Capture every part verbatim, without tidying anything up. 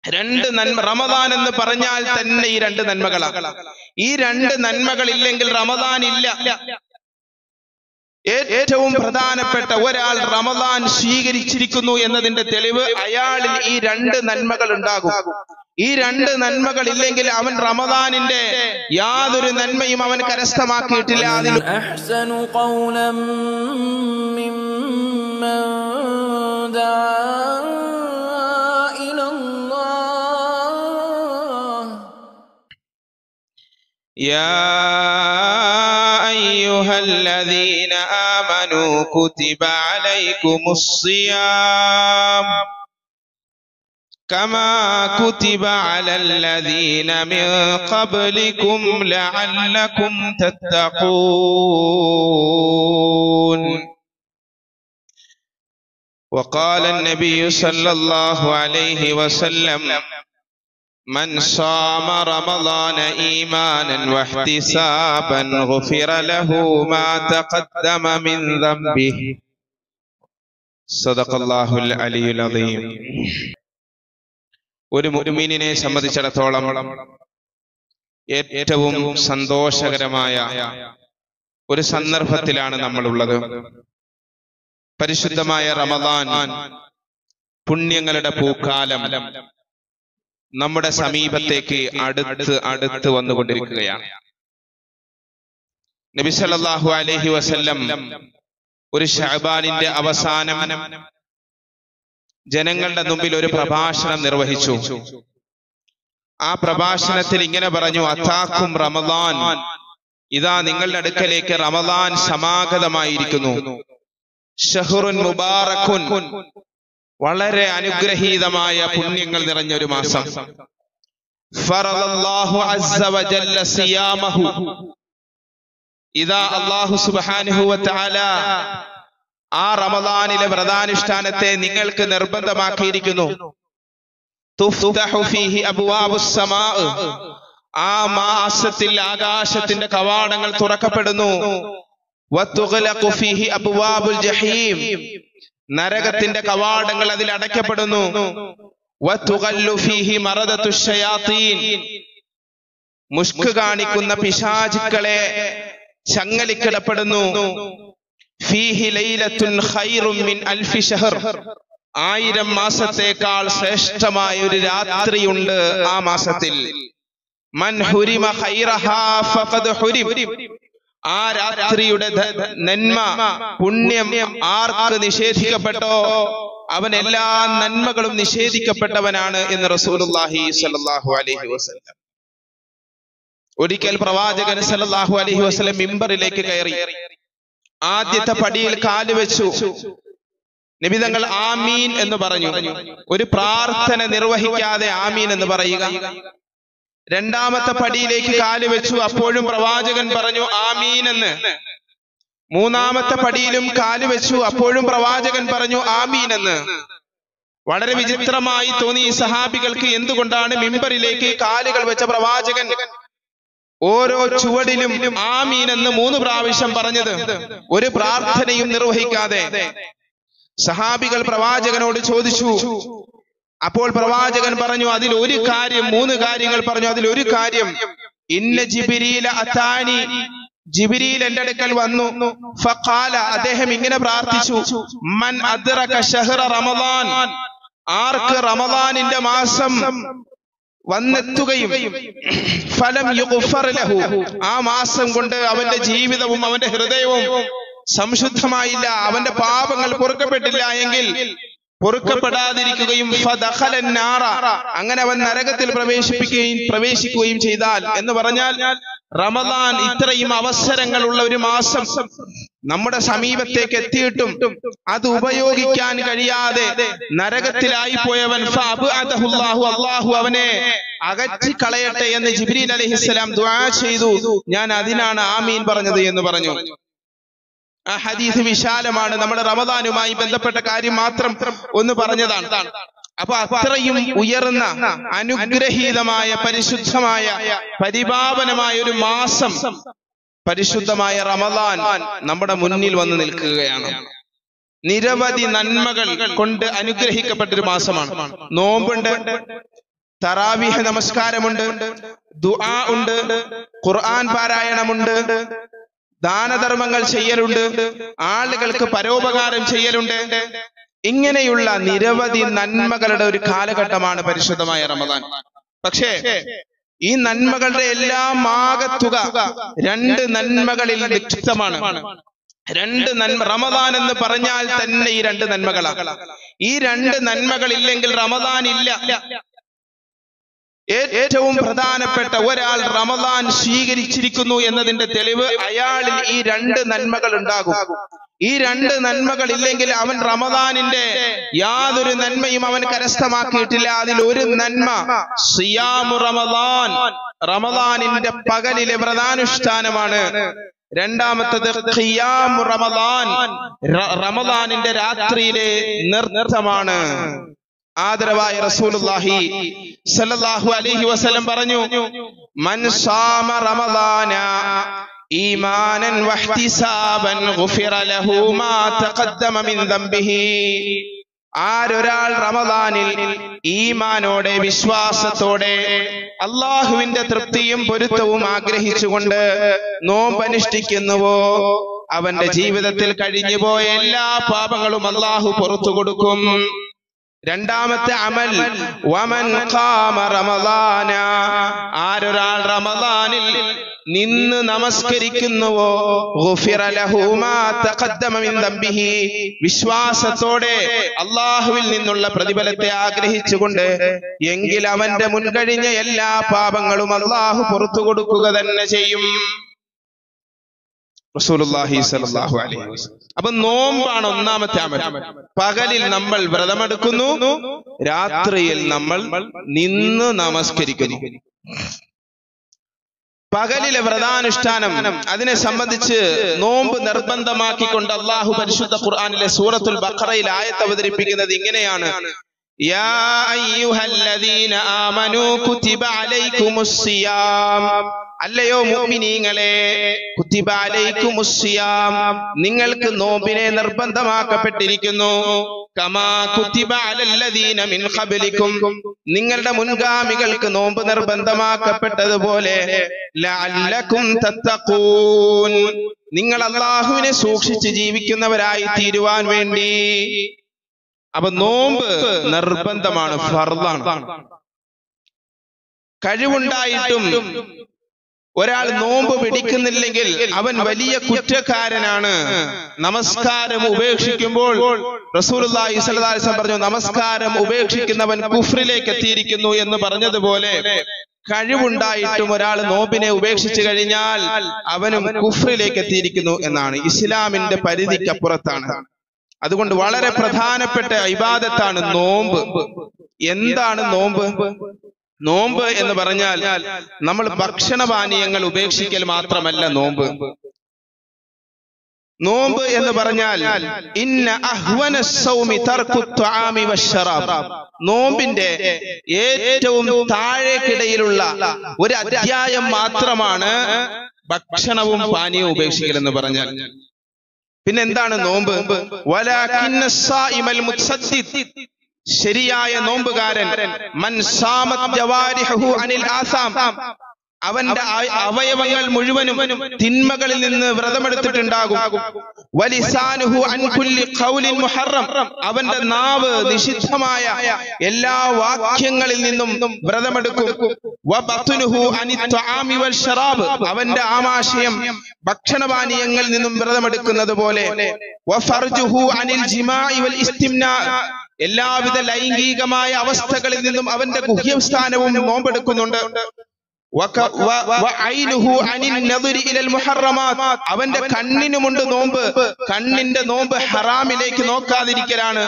രണ്ട് നന്മ. റമദാൻ എന്ന് പറഞ്ഞാൽ തന്നെ ഈ രണ്ട് നന്മകളാണ്. ഈ രണ്ട് നന്മകൾ ഇല്ലെങ്കിൽ റമദാൻ ഇല്ല. ഏറ്റവും പ്രധാനപ്പെട്ട ഒരാൾ റമദാൻ സ്വീകരിച്ചിരിക്കുന്നു എന്നതിന്റെ തെളിവ് അയാളിൽ ഈ രണ്ട് നന്മകൾ ഉണ്ടാകും. ഈ രണ്ട് നന്മകൾ ഇല്ലെങ്കിൽ അവൻ റമദാനിന്റെ യാതൊരു നന്മയും അവൻ കരസ്ഥമാക്കിയിട്ടില്ല. അതിൽ يا أيها الذين آمنوا كتب عليكم الصيام كما كتب على الذين من قبلكم لعلكم تتقون. وقال النبي صلى الله عليه وسلم من صام رمضان إيمانا واحتسابا غفر له ما تقدم من ذنبه. صدق الله العلي العظيم. ഒരു മുഅ്മിനിനെ സംബന്ധിച്ചിടത്തോളം ഏറ്റവും സന്തോഷകരമായ ഒരു സന്ദർഭത്തിലാണ് നമ്മളുള്ളത്. പരിശുദ്ധമായ റമദാൻ പുണ്യങ്ങളുടെ പൂക്കാലം നമ്മുടെ സമീപത്തേക്ക് അടുത്ത് അടുത്ത് വന്നുകൊണ്ടിരിക്കുകയാണ്. നബി സല്ലല്ലാഹു അലൈഹി വസല്ലം ഒരു ശഅബാനിന്റെ അവസാനം ജനങ്ങളുടെ മുമ്പിൽ ഒരു പ്രഭാഷണം നിർവഹിച്ചു. ആ പ്രഭാഷണത്തിൽ ഇങ്ങനെ പറഞ്ഞു: അതാക്കും റമദാൻ, ഇതാ നിങ്ങളുടെ അടുക്കലേക്ക് റമദാൻ സമാഗതമായിരിക്കുന്നു. ഷഹ്റുൻ മുബാറക്കുൻ, വളരെ അനുഗ്രഹീതമായ പുണ്യങ്ങൾ നിറഞ്ഞൊരു മാസം. ഫറളല്ലാഹു അസ്സ വജല്ല സിയാമഹു, ഇതാ അല്ലാഹു സുബ്ഹാനഹു വ തആല ആ റമദാനിലെ വ്രതാനുഷ്ഠാനത്തെ നിങ്ങൾക്ക് നിർബന്ധമാക്കിയിരിക്കുന്നു. തുഫ്തഹു ഫീഹി അബ്വാബുസ് സമാ, ആ മാസത്തിൽ ആകാശത്തിന്റെ കവാടങ്ങൾ തുറക്കപ്പെടുന്നു. വതുഗ്ലഖു ഫീഹി അബ്വാബുൽ ജഹീം, നരകത്തിന്റെ കവാടങ്ങൾ അതിൽ അടയ്ക്കപ്പെടുന്നു. വതുഗല്ലു ഫീഹി മറദത്തുശ് ശയാത്തീൻ, മുഷ്ക് കാണിക്കുന്ന പിശാചുക്കളെ ചങ്ങലിക്കിടപ്പെടുന്നു. ഫീഹി ലൈലത്തുൻ ഖൈറും മിൻ അൽഫി ശഹർ, ആയിരം മാസത്തേക്കാൾ ശ്രേഷ്ഠമായ ഒരു രാത്രിയുണ്ട് ആ മാസത്തിൽ. മൻ ഹുരിമ ഖൈറഹാ ഫഖദ് ഹുരിം, ആ രാത്രിയുടെ നന്മ പുണ്യം ആർക്ക് നിഷേധിക്കപ്പെട്ടോ അവൻ എല്ലാ നന്മകളും നിഷേധിക്കപ്പെട്ടവനാണ് എന്ന് റസൂലുള്ളാഹി സ്വല്ലല്ലാഹു അലൈഹി വസല്ലം. ഒരിക്കൽ പ്രവാചകൻ സ്വല്ലല്ലാഹു അലൈഹി വസല്ലം മിമ്പറിലേക്ക് കയറി. ആദ്യത്തെ പടിയിൽ കാല് വെച്ചു. നബി തങ്ങൾ ആമീൻ എന്ന് പറഞ്ഞു. ഒരു പ്രാർത്ഥന നിർവഹിക്കാതെ ആമീൻ എന്ന് പറയുക. രണ്ടാമത്തെ പടിയിലേക്ക് കാല് വെച്ചു. അപ്പോഴും പ്രവാചകൻ പറഞ്ഞു ആമീൻ എന്ന്. മൂന്നാമത്തെ പടിയിലും കാല് വെച്ചു. അപ്പോഴും പ്രവാചകൻ പറഞ്ഞു ആമീൻ എന്ന്. വളരെ വിചിത്രമായി തോന്നി ഈ സഹാബികൾക്ക്. എന്തുകൊണ്ടാണ് മിമ്പറിലേക്ക് കാലുകൾ വെച്ച പ്രവാചകൻ ഓരോ ചുവടിലും ആമീൻ എന്ന് മൂന്ന് പ്രാവശ്യം പറഞ്ഞത്, ഒരു പ്രാർത്ഥനയും നിർവഹിക്കാതെ? സഹാബികൾ പ്രവാചകനോട് ചോദിച്ചു. അപ്പോൾ പ്രവാചകൻ പറഞ്ഞു അതിൽ ഒരു കാര്യം, മൂന്ന് കാര്യങ്ങൾ പറഞ്ഞു. അതിൽ ഒരു കാര്യം, ഇന്ന ജിബ്രീല അതാനി, ജിബ്രീൽ എന്റെ അടുക്കൽ വന്നു. ഫഖാല, അദ്ദേഹം ഇങ്ങനെ പ്രാർത്ഥിച്ചു: മൻ അദ്റക ശഹ്റ റമദാൻ, ആർക്ക് റമദാനിന്റെ മാസം വന്നെത്തുകയും ഫലം യുഗ്ഫർ ലഹു, ആ മാസം കൊണ്ട് അവന്റെ ജീവിതവും അവന്റെ ഹൃദയവും സംശുദ്ധമായില്ല, അവന്റെ പാപങ്ങൾ പൊറുക്കപ്പെട്ടില്ല എങ്കിൽ, പൊറുക്കപ്പെടാതിരിക്കുകയും ഫദഖലൻ നാറ, അങ്ങനെ അവൻ നരകത്തിൽ പ്രവേശിപ്പിക്കുകയും പ്രവേശിക്കുകയും ചെയ്താൽ എന്ന് പറഞ്ഞാൽ, റമദാൻ ഇത്രയും അവസരങ്ങളുള്ള ഒരു മാസം നമ്മുടെ സമീപത്തേക്ക് എത്തിയിട്ടും അത് ഉപയോഗിക്കാൻ കഴിയാതെ നരകത്തിലായി പോയവൻ അല്ലാഹു അവനെ അകറ്റി കളയട്ടെ എന്ന് ജിബ്രീൽ അലൈഹിസ്സലാം ദുആ ചെയ്തു. ഞാൻ അതിനാണ് ആമീൻ പറഞ്ഞത് എന്ന് പറഞ്ഞു. ആ ഹദീസ് വിശാലമാണ്. നമ്മുടെ റമദാനുമായി ബന്ധപ്പെട്ട കാര്യം മാത്രം ഒന്ന് പറഞ്ഞതാണ്. അപ്പൊ അത്രയും ഉയർന്ന അനുഗ്രഹീതമായ പരിശുദ്ധമായ പരിപാവനമായ ഒരു മാസം, പരിശുദ്ധമായ റമദാൻ നമ്മുടെ മുന്നിൽ വന്ന് നിൽക്കുകയാണ്. നിരവധി നന്മകൾ കൊണ്ട് അനുഗ്രഹിക്കപ്പെട്ടൊരു മാസമാണ്. നോമ്പുണ്ട്, തറാവീഹ് നമസ്കാരമുണ്ട്, ദുആ ഉണ്ട്, ഖുർആൻ പാരായണമുണ്ട്, ദാനധർമ്മങ്ങൾ ചെയ്യലുണ്ട്, ആളുകൾക്ക് പരോപകാരം ചെയ്യലുണ്ട്. ഇങ്ങനെയുള്ള നിരവധി നന്മകളുടെ ഒരു കാലഘട്ടമാണ് പരിശുദ്ധമായ റമദാൻ. പക്ഷേ ഈ നന്മകളുടെ എല്ലാം ആകത്തുക രണ്ട് നന്മകളിൽ നിക്ഷിപ്തമാണ്. രണ്ട് നന്മ റമദാൻ എന്ന് പറഞ്ഞാൽ തന്നെ ഈ രണ്ട് നന്മകളാണ്. ഈ രണ്ട് നന്മകൾ ഇല്ലെങ്കിൽ റമദാൻ ഇല്ല. ഏറ്റവും പ്രധാനപ്പെട്ട ഒരാൾ റമദാൻ സ്വീകരിച്ചിരിക്കുന്നു എന്നതിന്റെ തെളിവ് അയാളിൽ ഈ രണ്ട് നന്മകൾ ഉണ്ടാകും. ഈ രണ്ട് നന്മകൾ ഇല്ലെങ്കിൽ അവൻ റമദാനിന്റെ യാതൊരു നന്മയും അവൻ കരസ്ഥമാക്കിയിട്ടില്ല. അതിൽ ഒരു നന്മ സിയാമു റമദാൻ, റമദാനിന്റെ പകലിലെ വ്രതാനുഷ്ഠാനമാണ്. രണ്ടാമത്തത് ഖിയാമു റമദാൻ, റമദാനിന്റെ രാത്രിയിലെ നൃത്തമാണ്. ആദരവായ റസൂലുള്ളാഹി സ്വല്ലല്ലാഹു അലൈഹി വസല്ലം പറഞ്ഞു, മൻ സാമ റമദാന ഈമാനൻ വഹ്തിസാബൻ ഗുഫിറ ലഹു മാ തഖദ്ദമ മിൻ ദംബിഹി. ആരൊരാൾ റമദാനിൽ ഈമാനോടെ വിശ്വാസത്തോടെ അള്ളാഹുവിന്റെ തൃപ്തിയും പൊരുത്തവും ആഗ്രഹിച്ചുകൊണ്ട് നോമ്പനുഷ്ഠിക്കുന്നുവോ അവന്റെ ജീവിതത്തിൽ കഴിഞ്ഞുപോയ എല്ലാ പാപങ്ങളും അള്ളാഹു പുറത്തു കൊടുക്കും. രണ്ടാമത്തെ അമൽ വമൻ ഖാമ റമദാന, ആരൊരാൾ റമദാനിൽ നിന്ന് നമസ്കരിക്കുന്നുവോ ഗുഫിറ ലഹു മാ തഖദ്ദമ മിൻ ദംബിഹി, വിശ്വാസത്തോടെ അള്ളാഹുവിൽ നിന്നുള്ള പ്രതിഫലത്തെ ആഗ്രഹിച്ചുകൊണ്ട്, എങ്കിൽ അവന്റെ മുൻകഴിഞ്ഞ എല്ലാ പാപങ്ങളും അള്ളാഹു പുറത്തു കൊടുക്കുക തന്നെ ചെയ്യും. റസൂലുള്ളാഹി സ്വല്ലല്ലാഹു അലൈഹി വസല്ലം. അപ്പൊ നോമ്പാണ് ഒന്നാമത്തെ അമൽ. പകലിൽ നമ്മൾ വ്രതമെടുക്കുന്നു, രാത്രിയിൽ നമ്മൾ നിന്ന് നമസ്കരിക്കുന്നു. പകലിലെ വ്രതാനുഷ്ഠാനം, അതിനെ സംബന്ധിച്ച് നോമ്പ് നിർബന്ധമാക്കിക്കൊണ്ട് അള്ളാഹു പരിശുദ്ധ ഖുർആനിലെ സൂറത്തുൽ ബഖറയിൽ ആയത്ത് അവതരിപ്പിക്കുന്നത് ഇങ്ങനെയാണ്: യാ അയ്യുഹല്ലദീന ആമനൂ കുതിബ അലൈക്കുമുസ് സിയാം, അല്ലയോ മുഅ്മിനീങ്ങളെ, കുതിബ അലൈക്കുമുസ് സിയാം, നിങ്ങൾക്ക് നോമ്പിനെ നിർബന്ധമാക്കപ്പെട്ടിരിക്കുന്നു. കമാ കുതിബ അലല്ലദീന മിൻ ഖബ്ലിക്കും, നിങ്ങളുടെ മുൻഗാമികൾക്ക് നോമ്പ് നിർബന്ധമാക്കപ്പെട്ടതുപോലെ, ലഅല്ലകും തത്തഖൂൻ, നിങ്ങൾ അല്ലാഹുവിനെ സൂക്ഷിച്ച് ജീവിക്കുന്നവരായി തീരുവാൻ വേണ്ടി. അപ്പൊ നോമ്പ് നിർബന്ധമാണ്, ഫർളാണ്. കഴിവുണ്ടായിട്ടും ഒരാൾ നോമ്പ് പിടിക്കുന്നില്ലെങ്കിൽ അവൻ വലിയ കുറ്റക്കാരനാണ്. നമസ്കാരം ഉപേക്ഷിക്കുമ്പോൾ റസൂലുള്ളാഹി സ്വല്ലല്ലാഹു അലൈഹി വസല്ലം പറഞ്ഞു, നമസ്കാരം ഉപേക്ഷിക്കുന്നവൻ കുഫ്രിലേക്ക് എത്തിയിരിക്കുന്നു എന്ന് പറഞ്ഞതുപോലെ, കഴിവുണ്ടായിട്ടും ഒരാൾ നോമ്പിനെ ഉപേക്ഷിച്ചു കഴിഞ്ഞാൽ അവനും കുഫ്രിലേക്ക് എത്തിയിരിക്കുന്നു എന്നാണ്. ഇസ്ലാമിന്റെ പരിധിക്കപ്പുറത്താണ്. അതുകൊണ്ട് വളരെ പ്രധാനപ്പെട്ട ഇബാദത്താണ് നോമ്പ്. എന്താണ് നോമ്പ്? നോമ്പ് എന്ന് പറഞ്ഞാൽ നമ്മൾ ഭക്ഷണപാനീയങ്ങൾ ഉപേക്ഷിക്കൽ മാത്രമല്ല നോമ്പ്. നോമ്പ് എന്ന് പറഞ്ഞാൽ ഇന്ന അഹ്വന സൗമി തർക്കു ത്വആമി വശറാബ്, നോമ്പിന്റെ ഏറ്റവും താഴേക്കിടയിലുള്ള ഒരു അധ്യായം മാത്രമാണ് ഭക്ഷണവും പാനീയവും ഉപേക്ഷിക്കൽ എന്ന് പറഞ്ഞാൽ. പിന്നെ എന്താണ് നോമ്പ്? വലാകിന്ന സായിമൽ മുത്സദ്ദിദ്, ശരിയായ നോമ്പുകാരൻ, മൻ സാമത് ജവാരിഹു അനിൽ ആസാം, അവന്റെ അവയവങ്ങൾ മുഴുവനും തിന്മകളിൽ നിന്ന് വ്രതമെടുത്തിട്ടുണ്ടാകും. വലിസാനുഹു അൻ കുല്ലി ഖൗലിൻ മുഹറം, അവന്റെ നാവ് നിഷിദ്ധമായ എല്ലാ വാക്യങ്ങളിൽ നിന്നും വ്രതമെടുക്കും. വബത്നുഹു അനി ത്വആമി വൽ ശറാബ്, അവന്റെ ആമാശയം ഭക്ഷണപാനീയങ്ങളിൽ നിന്നും വ്രതമെടുക്കുന്നത് പോലെ. വഫർജുഹു അനിൽ ജിമാഇ വൽ ഇസ്തിംനാ, എല്ലാവിധ ലൈംഗികമായ അവസ്ഥകളിൽ നിന്നും അവന്റെ ഗുഹ്യസ്ഥാനവും നോമ്പെടുക്കുന്നുണ്ട്. അവന്റെ കണ്ണിനുമുണ്ട് നോമ്പ്, കണ്ണിന്റെ നോമ്പ് ഹറാമിലേക്ക് നോക്കാതിരിക്കലാണ്.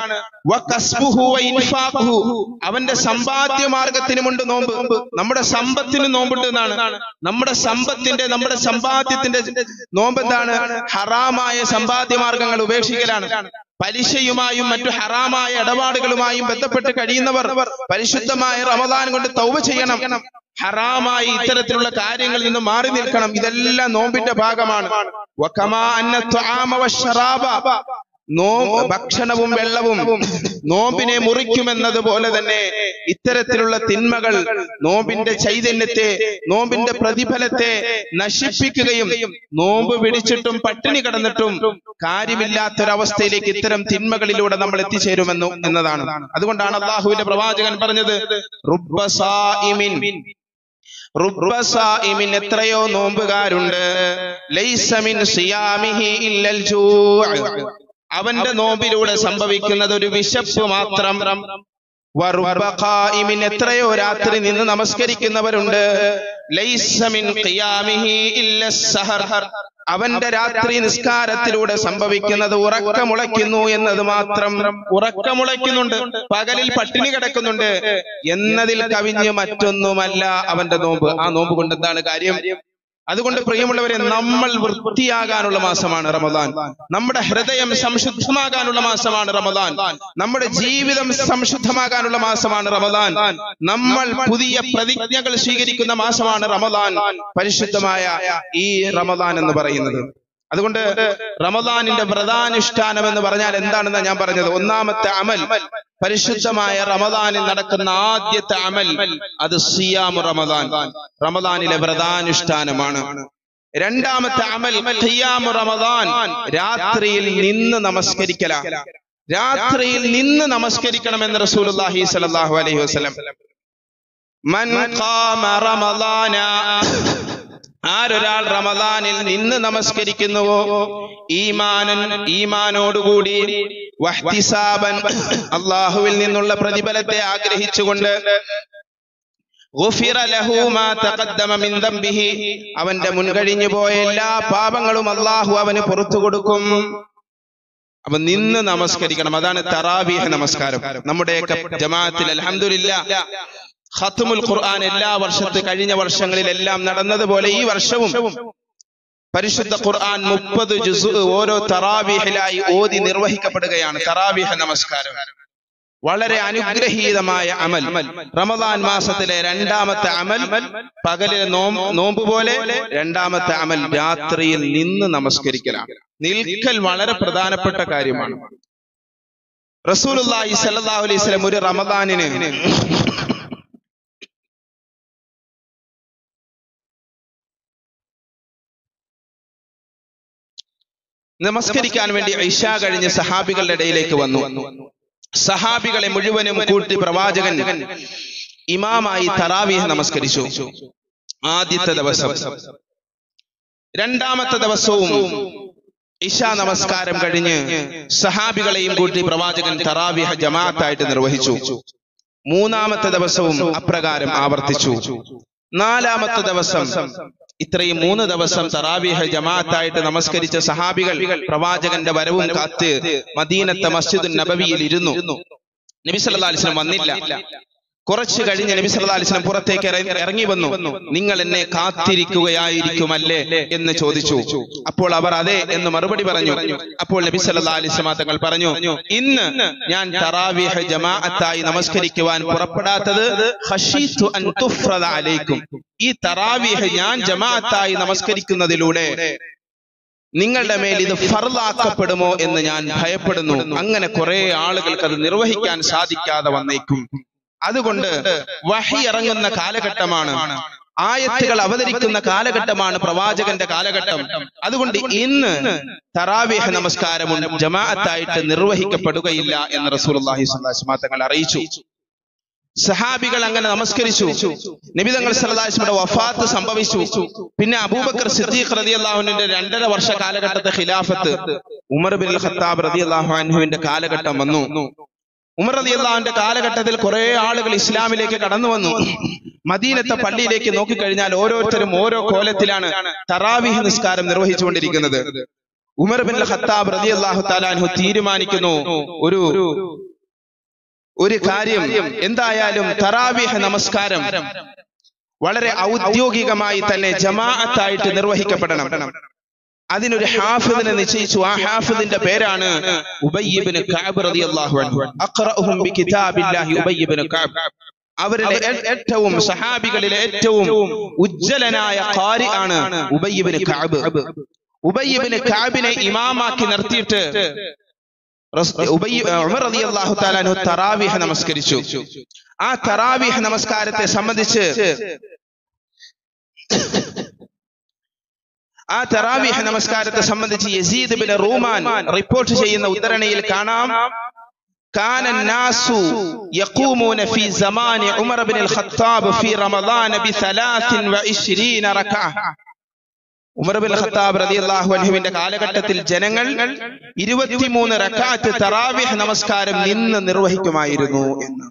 അവന്റെ സമ്പാദ്യ മാർഗത്തിനുമുണ്ട് നോമ്പ്, നമ്മുടെ സമ്പത്തിന് നോമ്പുണ്ട് എന്നാണ്. നമ്മുടെ സമ്പത്തിന്റെ നമ്മുടെ സമ്പാദ്യത്തിന്റെ നോമ്പ് എന്താണ്? ഹറാമായ സമ്പാദ്യ മാർഗങ്ങൾ ഉപേക്ഷിക്കലാണ്. പലിശയുമായും മറ്റു ഹറാമായ ഇടപാടുകളുമായും ബന്ധപ്പെട്ട് കഴിയുന്നവർ പരിശുദ്ധമായ റമദാൻ കൊണ്ട് തൗബ ചെയ്യണം. ഹറാമായി ഇത്തരത്തിലുള്ള കാര്യങ്ങളിൽ നിന്ന് മാറി നിൽക്കണം. ഇതെല്ലാം നോമ്പിന്റെ ഭാഗമാണ്. നോ ഭക്ഷണവും വെള്ളവും നോമ്പിനെ മുറിക്കുമെന്നതുപോലെ തന്നെ ഇത്തരത്തിലുള്ള തിന്മകൾ നോമ്പിന്റെ ചൈതന്യത്തെ, നോമ്പിന്റെ പ്രതിഫലത്തെ നശിപ്പിക്കുകയും നോമ്പ് പിടിച്ചിട്ടും പട്ടിണി കിടന്നിട്ടും കാര്യമില്ലാത്തൊരവസ്ഥയിലേക്ക് ഇത്തരം തിന്മകളിലൂടെ നമ്മൾ എത്തിച്ചേരുമെന്നു എന്നതാണ്. അതുകൊണ്ടാണ് അള്ളാഹുവിന്റെ പ്രവാചകൻ പറഞ്ഞത്, റുബ്ബ സായിമിൻ റുബ്ബ സായിമിൻ എത്രയോ നോമ്പുകാരുണ്ട്, ലൈസ മിൻ സിയാമിഹി ഇല്ലൽ ജൂഅ് അവന്റെ നോമ്പിലൂടെ സംഭവിക്കുന്നത് ഒരു വിശപ്പ് മാത്രം. വറുബ്ബ ഖായിമിൻ എത്രയോ രാത്രി നിന്ന് നമസ്കരിക്കുന്നവരുണ്ട്, ലൈസ മിൻ ഖിയാമിഹി ഇല്ലസ് സഹർ അവന്റെ രാത്രി നിസ്കാരത്തിലൂടെ സംഭവിക്കുന്നത് ഉറക്കമുളയ്ക്കുന്നു എന്നത് മാത്രം. ഉറക്കമുളയ്ക്കുന്നുണ്ട്, പകലിൽ പട്ടിണി കിടക്കുന്നുണ്ട് എന്നതിൽ കവിഞ്ഞ് മറ്റൊന്നുമല്ല അവന്റെ നോമ്പ്. ആ നോമ്പ് കൊണ്ട് എന്താണ് കാര്യം? അതുകൊണ്ട് പ്രിയമുള്ളവരെ, നമ്മൾ വൃത്തിയാകാനുള്ള മാസമാണ് റമദാൻ. നമ്മുടെ ഹൃദയം സംശുദ്ധമാകാനുള്ള മാസമാണ് റമദാൻ. നമ്മുടെ ജീവിതം സംശുദ്ധമാകാനുള്ള മാസമാണ് റമദാൻ. നമ്മൾ പുതിയ പ്രതിജ്ഞകൾ സ്വീകരിക്കുന്ന മാസമാണ് റമദാൻ, പരിശുദ്ധമായ ഈ റമദാൻ എന്ന് പറയുന്നത്. അതുകൊണ്ട് റമദാനിന്റെ വ്രതാനുഷ്ഠാനം എന്ന് പറഞ്ഞാൽ എന്താണെന്ന് ഞാൻ പറഞ്ഞത്. ഒന്നാമത്തെ അമൽ, പരിശുദ്ധമായ റമദാനിൽ നടക്കുന്ന ആദ്യത്തെ അമൽ അത് സിയാമു റമദാൻ, റമദാനിലെ വ്രതാനുഷ്ഠാനമാണ്. രണ്ടാമത്തെ അമൽ ഖിയാമു റമദാൻ, രാത്രിയിൽ നിന്ന് നമസ്കരിക്കല. രാത്രിയിൽ നിന്ന് നമസ്കരിക്കണമെന്ന് റസൂലുള്ളാഹി സ്വല്ലല്ലാഹു അലൈഹി വസല്ലം. മൻ ഖാമ റമദാന, ആരൊരാൾ റമദാനിൽ നിന്ന് നമസ്കരിക്കുന്നുവോ, ഈമാനൻ ഈമാനോടുകൂടി, വഹ്തിസാബൻ അല്ലാഹുവിൽ നിന്നുള്ള പ്രതിഫലത്തെ ആഗ്രഹിച്ചുകൊണ്ട്, ഗുഫിറ ലഹു മാ തഖദ്ദമ മിൻ ദംബിഹി അവന്റെ മുൻകഴിഞ്ഞു പോയ എല്ലാ പാപങ്ങളും അല്ലാഹു അവന് പുറത്തു കൊടുക്കും. അപ്പൊ നിന്ന് നമസ്കരിക്കണം. അതാണ് തറാവീഹ് നമസ്കാരം. നമ്മുടെയൊക്കെ ജമാഅത്തിൽ അൽഹംദുലില്ലാഹ് ഖത്മുൽ ഖുർആൻ എല്ലാ വർഷത്തെ കഴിഞ്ഞ വർഷങ്ങളിലെല്ലാം നടന്നതുപോലെ ഈ വർഷവും പരിശുദ്ധ ഖുർആൻ മുപ്പത് ജുസ് ഓരോ തറാവീഹിലായി ഓതി നിർവഹിക്കപ്പെടുകയാണ്. തറാവീഹ് നമസ്കാരം വളരെ അനുഗ്രഹീതമായ അമൽ. റമദാൻ മാസത്തിലെ രണ്ടാമത്തെ അമൽ പകലിലെ നോമ്പ് പോലെ, രണ്ടാമത്തെ അമൽ രാത്രിയിൽ നിന്ന് നമസ്കരിക്കലാണ്. നിൽക്കൽ വളരെ പ്രധാനപ്പെട്ട കാര്യമാണ്. റസൂലുള്ളാഹി സ്വല്ലല്ലാഹു അലൈഹി വസല്ലം ഒരു റമദാനിന് നമസ്കരിക്കാൻ വേണ്ടി ഇശാ കഴിഞ്ഞ് സഹാബികളുടെ ഇടയിലേക്ക് വന്നു. സഹാബികളെ മുഴുവനും കൂട്ടി പ്രവാചകൻ ഇമാമായി തറാവീഹ് നമസ്കരിച്ചു. ആദ്യത്തെ ദിവസം. രണ്ടാമത്തെ ദിവസവും ഇശാ നമസ്കാരം കഴിഞ്ഞ് സഹാബികളെയും കൂട്ടി പ്രവാചകൻ തറാവീഹ് ജമാഅത്തായിട്ട് നിർവഹിച്ചു. മൂന്നാമത്തെ ദിവസവും അപ്രകാരം ആവർത്തിച്ചു. നാലാമത്തെ ദിവസം, ഇത്രയും മൂന്ന് ദിവസം തറാവീഹ് ജമാഅത്തായിട്ട് നമസ്കരിച്ച സഹാബികൾ പ്രവാചകന്റെ വരവും കാത്ത് മദീനത്തെ മസ്ജിദുൻ നബവിയിൽ ഇരുന്നു. നബി സല്ലല്ലാഹു അലൈഹി വസല്ലം വന്നില്ല. കുറച്ചു കഴിഞ്ഞ് നബി സല്ലല്ലാഹു അലൈഹി വസല്ലം പുറത്തേക്ക് ഇറങ്ങി വന്നു. നിങ്ങൾ എന്നെ കാത്തിരിക്കുകയായിരിക്കുമല്ലേ എന്ന് ചോദിച്ചു. അപ്പോൾ അവർ അതെ എന്ന് മറുപടി പറഞ്ഞു. അപ്പോൾ നബി സല്ലല്ലാഹു അലൈഹി വസല്ലം തങ്ങൾ പറഞ്ഞു, ഇന്ന് ഞാൻ തറാവീഹ് ജമാഅത്തായി നമസ്കരിക്കുവാൻ പുറപ്പെടാത്തത് ഖശീതു അൻ തുഫ്റദ അലൈക്കും, ഈ തറാവീഹ് ഞാൻ ജമാഅത്തായി നമസ്കരിക്കുന്നതിലൂടെ നിങ്ങളുടെ മേൽ ഇത് ഫർളാക്കപ്പെടുമോ എന്ന് ഞാൻ ഭയപ്പെടുന്നു. അങ്ങനെ കുറെ ആളുകൾക്ക് അത് നിർവഹിക്കാൻ സാധിക്കാതെ വന്നേക്കും. അതുകൊണ്ട് വഹി ഇറങ്ങുന്ന കാലഘട്ടമാണ്, ആയത്തുകൾ അവതരിക്കുന്ന കാലഘട്ടമാണ് പ്രവാചകന്റെ കാലഘട്ടം. അതുകൊണ്ട് ഇന്ന് തറാവീഹ് നമസ്കാരം ജമാഅത്തായിട്ട് നിർവഹിക്കപ്പെടുകയില്ല എന്ന് റസൂലുള്ളാഹി സ്വല്ലല്ലാഹു അലൈഹി വസല്ലം തങ്ങൾ അറിയിച്ചു. സഹാബികൾ അങ്ങനെ നമസ്കരിച്ചു. നബി തങ്ങൾ സല്ലല്ലാഹു അലൈഹി വസല്ലം വഫാത്ത് സംഭവിച്ചു. പിന്നെ അബൂബക്കർ സിദ്ദീഖ് റളിയല്ലാഹു അൻഹുവിന്റെ രണ്ടര വർഷ കാലഘട്ടത്തെ ഖിലാഫത്ത് ഉമർ ബിൻ ഖത്താബ് റളിയല്ലാഹു അൻഹുവിന്റെ കാലഘട്ടം വന്നു. ഉമർ റളിയല്ലാഹുവിന്റെ കാലഘട്ടത്തിൽ കുറെ ആളുകൾ ഇസ്ലാമിലേക്ക് കടന്നു വന്നു. മദീനത്തെ പള്ളിയിലേക്ക് നോക്കിക്കഴിഞ്ഞാൽ ഓരോരുത്തരും ഓരോ കോലത്തിലാണ് തറാവീഹ് നിസ്കാരം നിർവഹിച്ചുകൊണ്ടിരിക്കുന്നത്. ഉമർ ബിൻ ഖത്താബ് റളിയല്ലാഹു തആല അൻഹു തീരുമാനിക്കുന്നു ഒരു ഒരു കാര്യം, എന്തായാലും തറാവീഹ് നമസ്കാരം വളരെ ഔദ്യോഗികമായി തന്നെ ജമാഅത്തായിട്ട് നിർവഹിക്കപ്പെടണം. അതിനൊരു ഹാഫിദിനെ നിശ്ചയിച്ചു. ആ ഹാഫിദിന്റെ പേരാണ് ഉബയ്യ് ഇബ്നു കഅബ് റളിയല്ലാഹു അൻഹു. അഖറഉഹും ബികിതാബില്ലാഹി ഉബയ്യ് ഇബ്നു കഅബ്. അവരിലെ ഏറ്റവും സഹാബികളിലെ ഏറ്റവും ഉജ്ജ്വലനായ ഖാരി ആണ് ഉബയ്യ് ഇബ്നു കഅബ്. ഉബയ്യ് ഇബ്നു കഅബിനെ ഇമാമാക്കി നിർത്തിയിട്ട് ഉമർ റളിയല്ലാഹു തആല അൻഹു തറാവീഹ് നമസ്കരിച്ചു. ആ തറാവീഹ് നമസ്കാരത്തെ സംബന്ധിച്ച് ആ തറാവീഹ് നമസ്കാരത്തെ സംബന്ധിച്ച് യസീദ് ബിൻ റൂമാൻ റിപ്പോർട്ട് ചെയ്യുന്ന ഉദ്ധരണിയിൽ കാണാം, كان الناس يقومون في زمان عمر بن الخطاب في رمضان بثلاث وعشرين ركعة. ഉമർ ബിൻ ഖത്താബ് റളിയല്ലാഹു അൻഹുവിന്റെ കാലഘട്ടത്തിൽ ജനങ്ങൾ ഇരുപത്തിമൂന്ന് റക്അത്ത് തറാവീഹ് നമസ്കാരം നിന്ന് നിർവഹിക്കുമായിരുന്നു എന്ന്.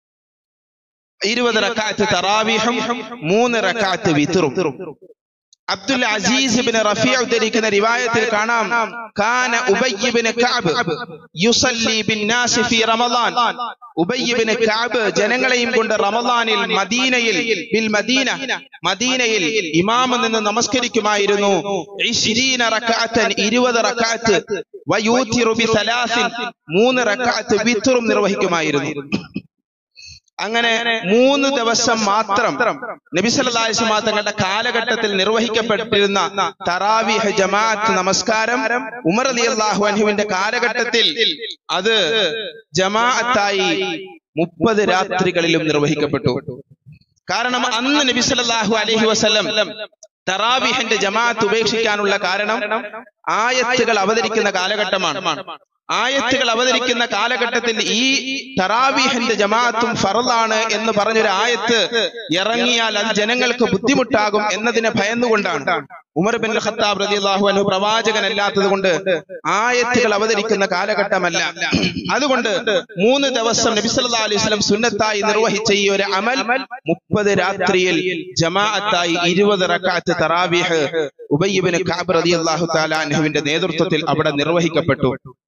ഇരുപത് റക്അത്ത് തറാവീഹും മൂന്ന് റക്അത്ത് വിത്റും. അബ്ദുൽ അസീസ് ഇബ്നു റഫീഅ ഉദ്ധരിക്കുന്ന റിവായത്തിൽ കാണാം, കാന ഉബയ്യ് ഇബ്നു കഅബ് യുസല്ലി ബിന്നാസ് ഫീ റമളാൻ. ഉബയ്യ് ഇബ്നു കഅബ് ജനങ്ങളെയും കൊണ്ട് റമളാനിൽ മദീനയിൽ ബിൽ മദീന മദീനയിൽ ഇമാം നിന്ന് നമസ്കരിക്കുമായിരുന്നു. ഇശ്രീന റക്അത്തൻ ഇരുപത് റക്അത്ത് വയൂതിറു ബി സലാസിൻ മൂന്ന് റക്അത്ത് വിത്റും നിർവഹിക്കുമായിരുന്നു. അങ്ങനെ മൂന്ന് ദിവസം മാത്രം നബി സല്ലല്ലാഹു അലൈഹി വസല്ലം തങ്ങളുടെ കാലഘട്ടത്തിൽ നിർവഹിക്കപ്പെട്ടിരുന്ന തറാവീഹ് ജമാഅത്ത് നമസ്കാരം ഉമർ റളിയല്ലാഹു അൻഹുവിന്റെ കാലഘട്ടത്തിൽ അത് ജമാഅത്തായി മുപ്പത് രാത്രികളിലും നിർവഹിക്കപ്പെട്ടു. കാരണം അന്ന് നബി സല്ലല്ലാഹു അലൈഹി വസല്ലം തറാവീഹിന്റെ ജമാഅത്ത് ഉപേക്ഷിക്കാനുള്ള കാരണം ആയത്തുകൾ അവതരിക്കുന്ന കാലഘട്ടമാണ്. ആയത്തുകൾ അവതരിക്കുന്ന കാലഘട്ടത്തിൽ ഈ തറാവീഹിന്റെ ജമാഅത്തും ഫർളാണ് എന്ന് പറഞ്ഞൊരു ആയത്ത് ഇറങ്ങിയാൽ അത് ജനങ്ങൾക്ക് ബുദ്ധിമുട്ടാകും എന്നതിനെ ഭയന്നുകൊണ്ടാണ് ഉമർ ബിൻ ഖത്താബ് റളിയല്ലാഹു അൻഹു പ്രവാചകനല്ലാത്തത് കൊണ്ട് ആയത്തുകൾ അവതരിക്കുന്ന കാലഘട്ടമല്ല. അതുകൊണ്ട് മൂന്ന് ദിവസം നബി സല്ലല്ലാഹു അലൈഹി വസല്ലം സുന്നത്തായി നിർവഹിച്ച ഈ ഒരു അമൽ മുപ്പത് രാത്രിയിൽ ജമാഅത്തായി ഇരുപത് റക്അത്ത് തറാവീഹ് ഉബയ്യ് ഇബ്നു കഅബ് റളിയല്ലാഹു തആല അൻഹുവിന്റെ നേതൃത്വത്തിൽ അവിടെ നിർവഹിക്കപ്പെട്ടു.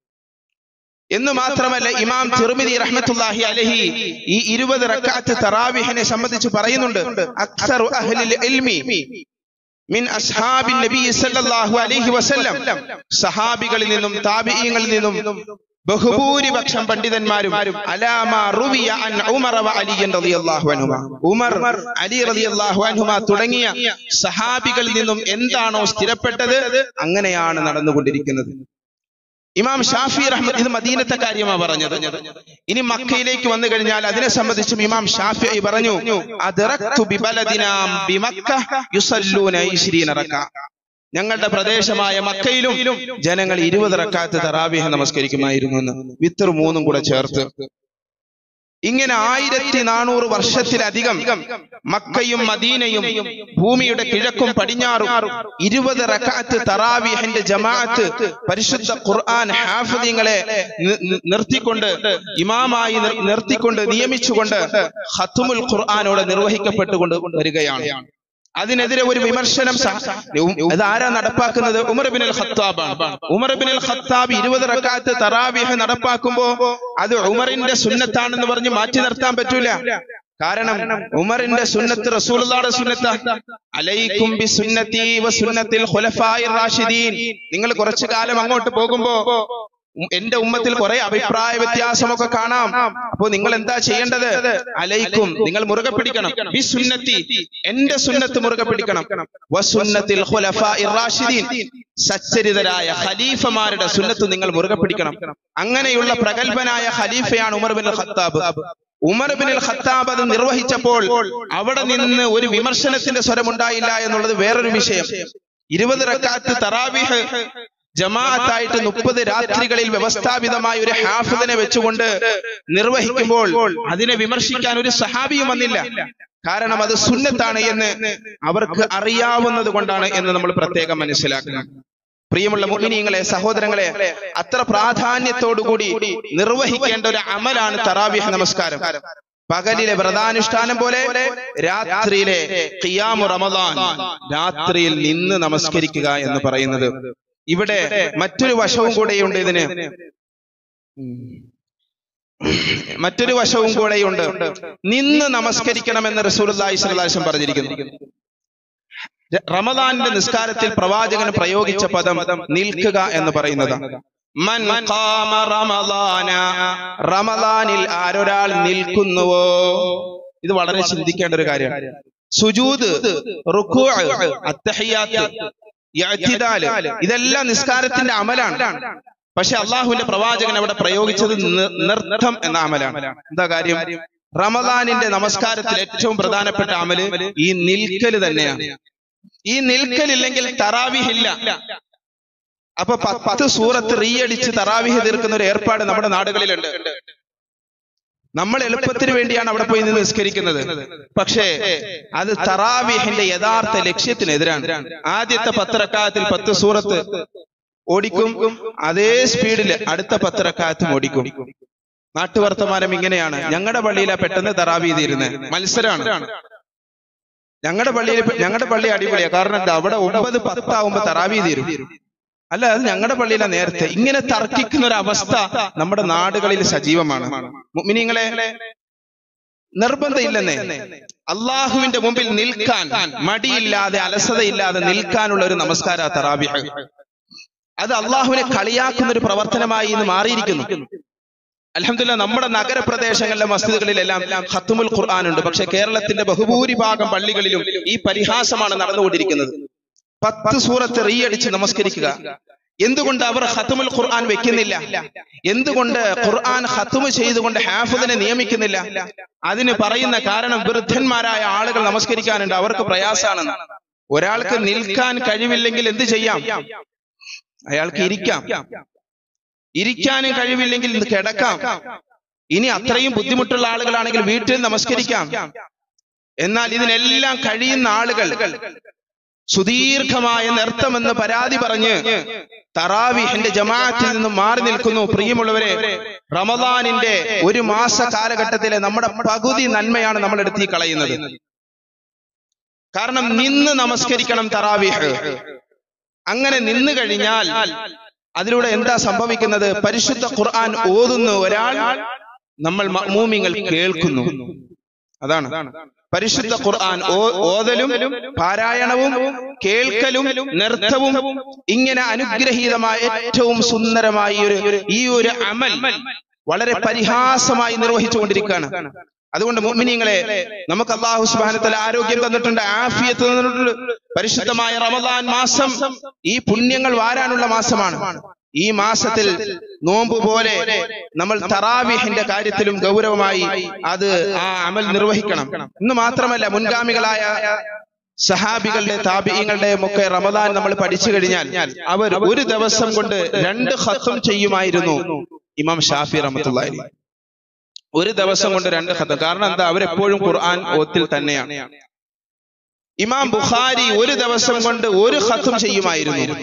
എന്ന് മാത്രമല്ല, ഇമാം തിർമിദി റഹ്മത്തുള്ളാഹി അലൈഹി ഈ ഇരുപത് റക്അത്ത് തറാവീഹിനെ സംബന്ധിച്ച് പറയുന്നുണ്ട്, അക്സറു അഹ്ലിൽ ഇൽമി മിൻ അസ്ഹാബിൻ നബി സല്ലല്ലാഹു അലൈഹി വസല്ലം, സഹാബികളിൽ നിന്നും താബിഈങ്ങളിൽ നിന്നും ബഹുഭൂരിപക്ഷം പണ്ഡിതന്മാരും അലാമാ റുവിയ അൻ ഉമർ വ അലി റളിയല്ലാഹു അൻഹുമാ, ഉമർ അലി റളിയല്ലാഹു അൻഹുമാ തുടങ്ങിയ സഹാബികളിൽ നിന്നും എന്താണോ സ്ഥിരപ്പെട്ടത് അങ്ങനെയാണ് നടന്നുകൊണ്ടിരിക്കുന്നത്. ഇമാം ഷാഫി റഹ്മത്ത്, ഇത് മദീനത്തെ കാര്യമാണ് പറഞ്ഞത്. ഇനി മക്കയിലേക്ക് വന്നു കഴിഞ്ഞാൽ അതിനെ സംബന്ധിച്ചും ഇമാം ഷാഫി പറഞ്ഞു, അദ്റക്തു ബിബലദിനാ ബിമക്ക യുസല്ലൂന ഇശ്രീന റക്അ, ഞങ്ങളുടെ പ്രദേശമായ മക്കയിലും ജനങ്ങൾ ഇരുപത് റക്അത്ത് തറാവീഹ് നമസ്കരിക്കുമായിരുന്നു എന്ന്, വിത്ർ മൂന്നും കൂടെ ചേർത്ത്. ഇങ്ങനെ ആയിരത്തി നാനൂറ് വർഷത്തിലധികം മക്കയും മദീനയും ഭൂമിയുടെ കിഴക്കും പടിഞ്ഞാറും ഇരുപത് റക്അത്ത് തറാവീഹിന്റെ ജമാഅത്ത് പരിശുദ്ധ ഖുർആൻ ഹാഫിദീങ്ങളെ നിർത്തിക്കൊണ്ട് ഇമാമായി നിർത്തിക്കൊണ്ട് നിയമിച്ചുകൊണ്ട് ഖത്മുൽ ഖുർആനോടെ നിർവഹിക്കപ്പെട്ടുകൊണ്ട് വരികയാണ്. അതിനെതിരെ ഒരു വിമർശനം അത് ആരാ നടപ്പാക്കുന്നത്? ഉമർ ഇബ്നുൽ ഖത്താബാണ്. ഉമർ ഇബ്നുൽ ഖത്താബ് ഇരുപത് റക്അത്ത് തറാവീഹ് നടപ്പാക്കുമ്പോ അത് ഉമറിന്റെ സുന്നത്താണെന്ന് പറഞ്ഞ് മാറ്റി നിർത്താൻ പറ്റൂല. കാരണം ഉമറിന്റെ സുന്നത്ത് റസൂലുള്ളാഹിയുടെ സുന്നത്താണ്. അലൈക്കും ബിസുന്നതി വസുന്നത്തിൽ ഖുലഫാഇർ റാഷിദീൻ. നിങ്ങൾ കുറച്ചു കാലം അങ്ങോട്ട് പോകുമ്പോ എന്റെ ഉമ്മത്തിൽ കുറെ അഭിപ്രായ വ്യത്യാസമൊക്കെ കാണാം. അപ്പോ നിങ്ങൾ എന്താ ചെയ്യേണ്ടത്? അലൈക്കും, നിങ്ങൾ മുറുകെ പിടിക്കണം. ബിസുന്നതി, എന്റെ സുന്നത്ത് മുറുകെ പിടിക്കണം. വസുന്നത്തിൽ ഖുലഫാഇർ റാഷിദീൻ, സച്ചരിതരായ ഖലീഫമാരുടെ സുന്നത്ത് നിങ്ങൾ മുറുകെ പിടിക്കണം. അങ്ങനെയുള്ള പ്രഗൽഭനായ ഖലീഫയാണ് Umar ibnul Khattab. Umar ibnul Khattab അത് നിർവഹിച്ചപ്പോൾ അവിടെ നിന്ന് ഒരു വിമർശനത്തിന്റെ സ്വരമുണ്ടായില്ല എന്നുള്ളത് വേറൊരു വിഷയം. ഇരുപത് റക്അത്ത് തറാവീഹ് ജമാഅത്തായിട്ട് മുപ്പത് രാത്രികളിൽ വ്യവസ്ഥാപിതമായ ഒരു ഹാഫിദിനെ വെച്ചുകൊണ്ട് നിർവഹിക്കുമ്പോൾ അതിനെ വിമർശിക്കാൻ ഒരു സഹാബിയും വന്നില്ല. കാരണം അത് സുന്നത്താണ് എന്ന് അവർക്ക് അറിയാവുന്നത് കൊണ്ടാണ് എന്ന് നമ്മൾ പ്രത്യേകം മനസ്സിലാക്കണം. പ്രിയമുള്ള മുഅ്മിനീങ്ങളെ, സഹോദരങ്ങളെ, അത്ര പ്രാധാന്യത്തോടുകൂടി നിർവഹിക്കേണ്ട ഒരു അമലാണ് തറാവീഹ് നമസ്കാരം. പകലിലെ വ്രതാനുഷ്ഠാനം പോലെ രാത്രിയിലെ ഖിയാമു റമളാൻ, രാത്രിയിൽ നിന്ന് നമസ്കരിക്കുക എന്ന് പറയുന്നത്. ഇവിടെ മറ്റൊരു വശവും കൂടെയുണ്ട്. ഇതിന് മറ്റൊരു വശവും കൂടെയുണ്ട്. നിന്ന് നമസ്കരിക്കണമെന്ന് റസൂലുള്ളാഹി സ്വല്ലല്ലാഹു അലൈഹി വസല്ലം പറഞ്ഞിരിക്കുന്നു. റമദാനിന്റെ നിസ്കാരത്തിൽ പ്രവാചകൻ പ്രയോഗിച്ച പദം നിൽക്കുക എന്ന് പറയുന്നതാണ്. മൻ ഖാമ റമളാന, റമളാനിൽ ആരൊരാൾ നിൽക്കുന്നുവോ, ഇത് വളരെ ചിന്തിക്കേണ്ട ഒരു കാര്യമാണ്. സുജൂദ്, റുകൂഅ്, അത്തഹിയാത്ത്, ഇഅ്തിദാൽ, ഇതെല്ലാം നിസ്കാരത്തിന്റെ അമലാണ്. പക്ഷെ അള്ളാഹുവിന്റെ പ്രവാചകൻ അവിടെ പ്രയോഗിച്ചത് നൃത്തം എന്ന അമലാണ്. എന്താ കാര്യം? റമദാനിന്റെ നമസ്കാരത്തിൽ ഏറ്റവും പ്രധാനപ്പെട്ട അമല് ഈ നിൽക്കല് തന്നെയാണ്. ഈ നിൽക്കലില്ലെങ്കിൽ തറാവീഹ് ഇല്ല. അപ്പൊ പത്ത് സൂറത്ത് റീയടിച്ച് തറാവീഹ് തീർക്കുന്ന ഒരു ഏർപ്പാട് നമ്മുടെ നാടുകളിലുണ്ട്. നമ്മൾ എളുപ്പത്തിന് വേണ്ടിയാണ് അവിടെ പോയി നിന്ന് നിസ്കരിക്കുന്നത്. പക്ഷേ അത് തറാവീഹിന്റെ യഥാർത്ഥ ലക്ഷ്യത്തിനെതിരാണ്. ആദ്യത്തെ പത്ത് റക്അത്തിൽ പത്ത് സൂറത്ത് ഓടിക്കും, അതേ സ്പീഡിൽ അടുത്ത പത്ത് റക്അത്തും ഓടിക്കും. നാട്ടുവർത്തമാനം ഇങ്ങനെയാണ്. ഞങ്ങളുടെ പള്ളിയിലാ പെട്ടെന്ന് തറാവീഹ് തീരുന്നത്. മത്സരമാണ്. ഞങ്ങളുടെ പള്ളിയിൽ ഞങ്ങളുടെ പള്ളി അടിപൊളിയാ. കാരണം എന്താ? അവിടെ ഒമ്പത് പത്താവുമ്പോ തറാവീഹ് തീരും. അല്ല, അത് ഞങ്ങളുടെ പള്ളിയിലെ നേരത്തെ. ഇങ്ങനെ തർക്കിക്കുന്ന ഒരു അവസ്ഥ നമ്മുടെ നാടുകളിൽ സജീവമാണ്. മുഅ്മിനീങ്ങളെ, നിർബന്ധമില്ലെന്നേ അള്ളാഹുവിന്റെ മുമ്പിൽ നിൽക്കാൻ മടിയില്ലാതെ അലസതയില്ലാതെ നിൽക്കാനുള്ള ഒരു നമസ്കാര തറാവീഹ്. അത് അള്ളാഹുവിനെ കളിയാക്കുന്ന ഒരു പ്രവർത്തനമായി ഇന്ന് മാറിയിരിക്കുന്നു. അൽഹംദുലില്ലാഹ്, നമ്മുടെ നഗരപ്രദേശങ്ങളിലെ മസ്ജിദുകളിലെല്ലാം ഖത്മുൽ ഖുർആൻ ഉണ്ട്. പക്ഷെ കേരളത്തിന്റെ ബഹുഭൂരിഭാഗം പള്ളികളിലും ഈ പരിഹാസമാണ് നടന്നുകൊണ്ടിരിക്കുന്നത്. പത്ത് സൂറത്ത് റീയടിച്ച് നമസ്കരിക്കുക. എന്തുകൊണ്ട് അവർ ഖത്മുൽ ഖുർആൻ വെക്കുന്നില്ല? എന്തുകൊണ്ട് ഖുർആൻ ഖത്മു ചെയ്തുകൊണ്ട് ഹാഫിദിനെ നിയമിക്കുന്നില്ല? അതിന് പറയുന്ന കാരണം വൃദ്ധന്മാരായ ആളുകൾ നമസ്കരിക്കാനുണ്ട്, അവർക്ക് പ്രയാസാണെന്ന്. ഒരാൾക്ക് നിൽക്കാൻ കഴിവില്ലെങ്കിൽ എന്ത് ചെയ്യാം? അയാൾക്ക് ഇരിക്കാം. ഇരിക്കാനും കഴിവില്ലെങ്കിൽ കിടക്കാം. ഇനി അത്രയും ബുദ്ധിമുട്ടുള്ള ആളുകളാണെങ്കിൽ വീട്ടിൽ നമസ്കരിക്കാം. എന്നാൽ ഇതിനെല്ലാം കഴിയുന്ന ആളുകൾ സുദീർഘമായ നൃത്തമെന്ന് പരാതി പറഞ്ഞ് തറാവീഹിന്റെ ജമാഅത്തിൽ നിന്നും മാറി നിൽക്കുന്നു. പ്രിയമുള്ളവരെ, റമദാനിന്റെ ഒരു മാസ കാലഘട്ടത്തിലെ നമ്മുടെ പകുതി നന്മയാണ് നമ്മൾ എടുത്തി കളയുന്നത്. കാരണം നിന്ന് നമസ്കരിക്കണം തറാവീഹ്. അങ്ങനെ നിന്ന് കഴിഞ്ഞാൽ അതിലൂടെ എന്താ സംഭവിക്കുന്നത്? പരിശുദ്ധ ഖുർആൻ ഓതുന്ന ഒരാൾ നമ്മൾ മഅ്മൂമിങ്ങൾ കേൾക്കുന്നു. അതാണ് പരിശുദ്ധ ഖുർആൻ ഓതലും പാരായണവും കേൾക്കലും നൃത്തവും ഇങ്ങനെ അനുഗ്രഹീതമായ ഏറ്റവും സുന്ദരമായ ഒരു ഈ ഒരു അമൽ വളരെ പരിഹാസമായി നിർവഹിച്ചുകൊണ്ടിരിക്കുകയാണ്. അതുകൊണ്ട് മുഅ്മിനീങ്ങളെ, നമുക്ക് അല്ലാഹു സുബ്ഹാനഹു വ തആല ആരോഗ്യം തന്നിട്ടുണ്ട്, ആഫിയത്ത് തന്നിട്ടുണ്ട്. പരിശുദ്ധമായ റമദാൻ മാസം ഈ പുണ്യങ്ങൾ വാരാനുള്ള മാസമാണ്. ഈ മാസത്തിൽ നോമ്പ് പോലെ നമ്മൾ തറാവീഹിന്റെ കാര്യത്തിലും ഗൗരവമായി അത് ആ അമൽ നിർവഹിക്കണം. ഇന്ന് മാത്രമല്ല, മുൻഗാമികളായ സഹാബികളുടെ താബിഈങ്ങളുടെ ഒക്കെ റമദാൻ നമ്മൾ പഠിച്ചു കഴിഞ്ഞാൽ അവർ ഒരു ദിവസം കൊണ്ട് രണ്ട് ഖത്ം ചെയ്യുമായിരുന്നു. ഇമാം ഷാഫി റഹ്മത്തുള്ളാഹി അലൈഹി ഒരു ദിവസം കൊണ്ട് രണ്ട് ഖത്ം. കാരണം എന്താ? അവരെപ്പോഴും ഖുർആൻ ഓത്തിൽ തന്നെയാണ്. ഇമാം ബുഖാരി ഒരു ദിവസം കൊണ്ട് ഒരു ഖത്ം ചെയ്യുമായിരുന്നു.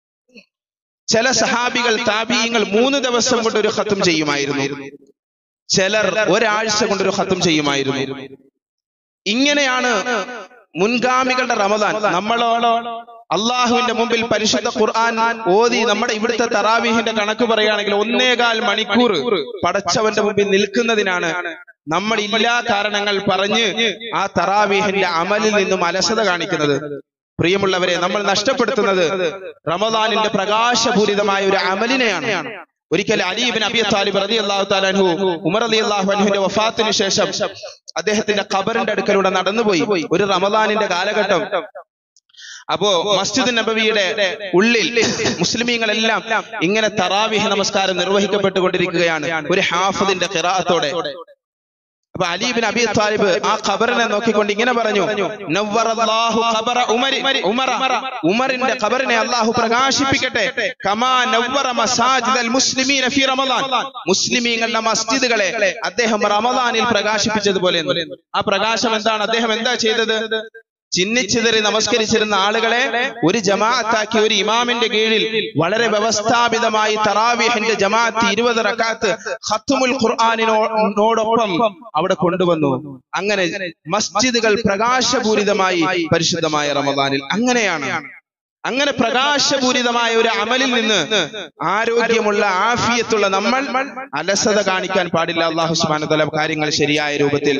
ചില സഹാബികൾ താബിഈങ്ങൾ മൂന്ന് ദിവസം കൊണ്ട് ഒരു ഖത്ം ചെയ്യുമായിരുന്നു. ചിലർ ഒരാഴ്ച കൊണ്ട് ഒരു ഖത്ം ചെയ്യുമായിരുന്നു. ഇങ്ങനെയാണ് മുൻഗാമികളുടെ റമദാൻ. നമ്മളോ അള്ളാഹുവിന്റെ മുമ്പിൽ പരിശുദ്ധ ഖുർആൻ ഓതി നമ്മുടെ ഇവിടുത്തെ തറാവീഹിന്റെ കണക്ക് പറയുകയാണെങ്കിൽ ഒന്നേകാൽ മണിക്കൂർ പടച്ചവന്റെ മുമ്പിൽ നിൽക്കുന്നതിനാണ് നമ്മൾ ഇല്ലാ കാരണങ്ങൾ പറഞ്ഞ് ആ തറാവീഹിന്റെ അമലിൽ നിന്നും അലസത കാണിക്കുന്നത്. പ്രിയമുള്ളവരെ, നമ്മൾ നഷ്ടപ്പെടുത്തുന്നത് റമദാനിന്റെ പ്രകാശപൂരിതമായ ഒരു അമലിനെയാണ്. ഒരിക്കൽ അലി ഇബ്നു അബീ ത്വാലിബ് റളിയല്ലാഹു തആല അൻഹു ഉമർ റളിയല്ലാഹു അൻഹുവിന്റെ വഫാത്തിന് ശേഷം അദ്ദേഹത്തിന്റെ ഖബറിന്റെ അടുക്കലൂടെ നടന്നുപോയി. ഒരു റമദാനിന്റെ കാലഘട്ടം. അപ്പോ മസ്ജിദ് നബവിയുടെ ഉള്ളിൽ മുസ്ലിമീങ്ങളെല്ലാം ഇങ്ങനെ തറാവീഹ് നമസ്കാരം നിർവഹിക്കപ്പെട്ടുകൊണ്ടിരിക്കുകയാണ് ഒരു ഹാഫിദിന്റെ ഖിറാഅത്തോടെ. അപ്പൊ അലി ഇബ്നു അബീ ത്വാലിബ് ആ ഖബറിനെ നോക്കിക്കൊണ്ട് ഇങ്ങനെ പറഞ്ഞു, നവ്വറല്ലാഹു ഖബറ ഉമരി ഉമറ ഉമറിന്റെ ഖബറിനെ അല്ലാഹു പ്രകാശിപ്പിക്കട്ടെ, കമാ നവ്വറ മസാജിദൽ മുസ്ലിമീന ഫീ റമദാൻ, മുസ്ലിമീങ്ങളുടെ മസ്ജിദുകളെ അദ്ദേഹം റമദാനിൽ പ്രകാശിപ്പിച്ചതുപോലെ. ആ പ്രകാശം എന്താണ്? അദ്ദേഹം എന്താ ചെയ്തത്? ചിന്നിച്ചിതറി നമസ്കരിച്ചിരുന്ന ആളുകളെ ഒരു ജമാഅത്താക്കി ഒരു ഇമാമിന്റെ കീഴിൽ വളരെ വ്യവസ്ഥാപിതമായി തറാവീഹിന്റെ ജമാഅത്ത് ഇരുപത് റക്അത്ത് ഖത്മുൽ ഖുർആനിനോടൊപ്പം അവിടെ കൊണ്ടുവന്നു. അങ്ങനെ മസ്ജിദുകൾ പ്രകാശപൂരിതമായി പരിശുദ്ധമായ റമദാനിൽ. അങ്ങനെയാണ് അങ്ങനെ പ്രകാശപൂരിതമായ ഒരു അമലിൽ നിന്ന് ആരോഗ്യമുള്ള ആഫിയത്തുള്ള നമ്മൾ അലസത കാണിക്കാൻ പാടില്ല. അല്ലാഹു സുബ്ഹാനഹു വ തആല കാര്യങ്ങൾ ശരിയായ രൂപത്തിൽ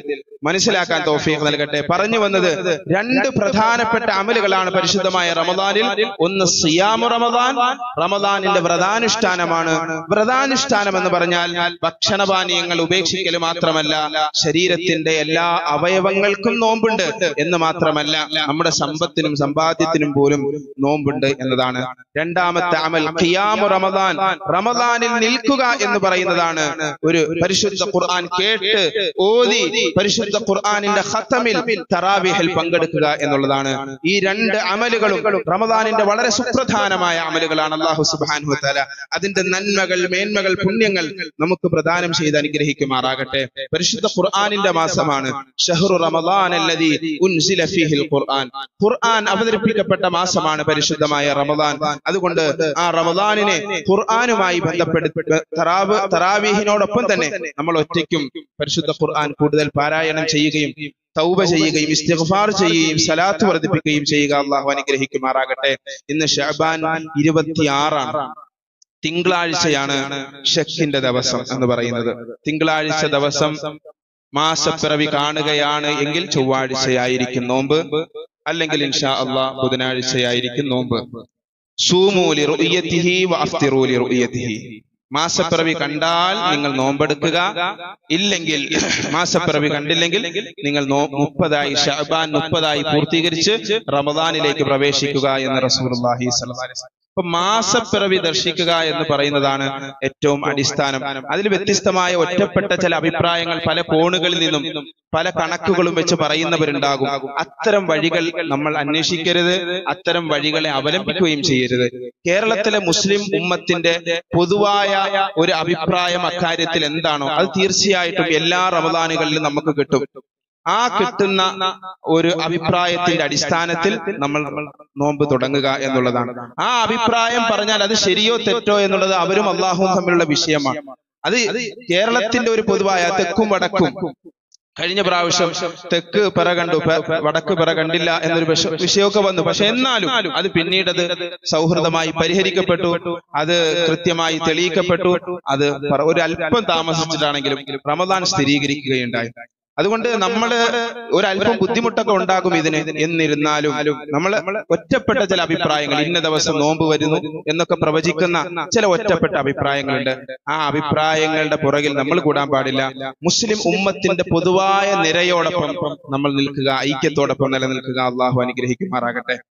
മനസ്സിലാക്കാൻ തൗഫീഖ് നൽകട്ടെ. പറഞ്ഞു വന്നത് രണ്ട് പ്രധാനപ്പെട്ട അമലുകളാണ് പരിശുദ്ധമായ റമദാനിൽ. ഒന്ന് സിയാമു റമദാൻ, റമദാനിന്റെ വ്രതാനുഷ്ഠാനമാണ്. വ്രതാനുഷ്ഠാനം എന്ന് പറഞ്ഞാൽ ഭക്ഷണപാനീയങ്ങൾ ഉപേക്ഷിക്കൽ മാത്രമല്ല, ശരീരത്തിന്റെ എല്ലാ അവയവങ്ങൾക്കും നോമ്പുണ്ട് എന്ന് മാത്രമല്ല, നമ്മുടെ സമ്പത്തിനും സമ്പാദ്യത്തിനും പോലും നോമ്പുണ്ട് എന്നതാണ്. രണ്ടാമത്തെ അമൽ ഖിയാമു റമദാൻ, റമദാനിൽ നിൽക്കുക എന്ന് പറയുന്നതാണ്. ഒരു പരിശുദ്ധ ഖുർആൻ കേട്ട് ഓതി പരിശുദ്ധ ഖുർആനിന്റെ ഖതമിൽ തറാവീഹിൽ പങ്കെടുക്കുക എന്നുള്ളതാണ്. ഈ രണ്ട് അമലുകളും റമദാനിന്റെ വളരെ സുപ്രധാനമായ അമലുകളാണ്. അല്ലാഹു സുബ്ഹാനഹു വ തആല അതിന്റെ നന്മകൾ, മേന്മകൾ, പുണ്യങ്ങൾ നമുക്ക് പ്രദാനം ചെയ്ത് അനുഗ്രഹിക്കുമാറാകട്ടെ. പരിശുദ്ധ ഖുർആനിന്റെ മാസമാണ് ശഹ്റു റമദാൻ അല്ലദീ ഉൻസില ഫീഹിൽ ഖുർആൻ. ഖുർആൻ അവതരിപ്പിക്കപ്പെട്ട മാസമാണ് പരിശുദ്ധമായ റമദാൻ. അതുകൊണ്ട് ആ റമദാനിനെ ഖുർആനുമായി ബന്ധപ്പെടുത്തി തറാവ് തറാവീഹിനോടൊപ്പം തന്നെ നമ്മൾ ഒറ്റയ്ക്കും പരിശുദ്ധ ഖുർആൻ കൂടുതൽ പാരായണം ചെയ്യുകയും തൗബ ചെയ്യുകയും ഇസ്തിഗ്ഫാർ ചെയ്യുകയും സലാത്ത് വർദ്ധിപ്പിക്കുകയും ചെയ്യുക. അല്ലാഹു അനുഗ്രഹിക്കുമാറാകട്ടെ. ഇന്ന് ശഅബാൻ ഇരുപത്തിയാറാണ്, തിങ്കളാഴ്ചയാണ് ഷക്കിന്റെ ദിവസം എന്ന് പറയുന്നത്. തിങ്കളാഴ്ച ദിവസം മാസപ്പിറവി കാണുകയാണ് എങ്കിൽ ചൊവ്വാഴ്ചയായിരിക്കും നോമ്പ്, അല്ലെങ്കിൽ ഇൻഷാ അല്ലാഹ് ബുധനാഴ്ചയായിരിക്കും നോമ്പ്. സൂമൂ ലിറുയതിഹി വഅഫ്തിറൂ ലിറുയതിഹി. മാസപ്പിറവി കണ്ടാൽ നിങ്ങൾ നോമ്പെടുക്കുക, ഇല്ലെങ്കിൽ മാസപ്പിറവി കണ്ടില്ലെങ്കിൽ നിങ്ങൾ മുപ്പതായി ശഅബാൻ മുപ്പതായി പൂർത്തീകരിച്ച് റമദാനിലേക്ക് പ്രവേശിക്കുക എന്ന് റസൂലുള്ളാഹി സ്വല്ലല്ലാഹി അലൈഹി വസല്ലം. അപ്പൊ മാസപ്പിറവി ദർശിക്കുക എന്ന് പറയുന്നതാണ് ഏറ്റവും അടിസ്ഥാനം. അതിൽ വ്യത്യസ്തമായ ഒറ്റപ്പെട്ട ചില അഭിപ്രായങ്ങൾ പല കോണുകളിൽ നിന്നും പല കണക്കുകളും വെച്ച് പറയുന്നവരുണ്ടാകും. അത്തരം വഴികൾ നമ്മൾ അന്വേഷിക്കരുത്, അത്തരം വഴികളെ അവലംബിക്കുകയും ചെയ്യരുത്. കേരളത്തിലെ മുസ്ലിം ഉമ്മത്തിന്റെ പൊതുവായ ഒരു അഭിപ്രായം അക്കാര്യത്തിൽ എന്താണോ അത് തീർച്ചയായിട്ടും എല്ലാ റമദാനുകളിലും നമുക്ക് കിട്ടും. ആ കിട്ടുന്ന ഒരു അഭിപ്രായത്തിന്റെ അടിസ്ഥാനത്തിൽ നമ്മൾ നോമ്പ് തുടങ്ങുക എന്നുള്ളതാണ്. ആ അഭിപ്രായം പറഞ്ഞാൽ അത് ശരിയോ തെറ്റോ എന്നുള്ളത് അവരും അള്ളാഹുവും തമ്മിലുള്ള വിഷയമാണ്. അത് കേരളത്തിന്റെ ഒരു പൊതുവായ തെക്കും വടക്കും. കഴിഞ്ഞ പ്രാവശ്യം തെക്ക് പിറ കണ്ടു, വടക്ക് പിറ കണ്ടില്ല എന്നൊരു വിഷയമൊക്കെ വന്നു. പക്ഷെ എന്നാലും അത് പിന്നീട് അത് സൗഹൃദമായി പരിഹരിക്കപ്പെട്ടു, അത് കൃത്യമായി തെളിയിക്കപ്പെട്ടു. അത് ഒരു അല്പം താമസിച്ചിട്ടാണെങ്കിലും റമദാൻ സ്ഥിരീകരിക്കുകയുണ്ടായി. അതുകൊണ്ട് നമ്മൾ ഒരല്പം ബുദ്ധിമുട്ടൊക്കെ ഉണ്ടാകും ഇതിന്. എന്നിരുന്നാലും നമ്മൾ ഒറ്റപ്പെട്ട ചില അഭിപ്രായങ്ങൾ, ഇന്ന ദിവസം നോമ്പ് വരുന്നു എന്നൊക്കെ പ്രവചിക്കുന്ന ചില ഒറ്റപ്പെട്ട അഭിപ്രായങ്ങളുണ്ട്. ആ അഭിപ്രായങ്ങളുടെ പുറകിൽ നമ്മൾ കൂടാൻ പാടില്ല. മുസ്ലിം ഉമ്മത്തിന്റെ പൊതുവായ നിരയോടൊപ്പം നമ്മൾ നിൽക്കുക, ഐക്യത്തോടൊപ്പം നിലനിൽക്കുക. അള്ളാഹു അനുഗ്രഹിക്കുമാറാകട്ടെ.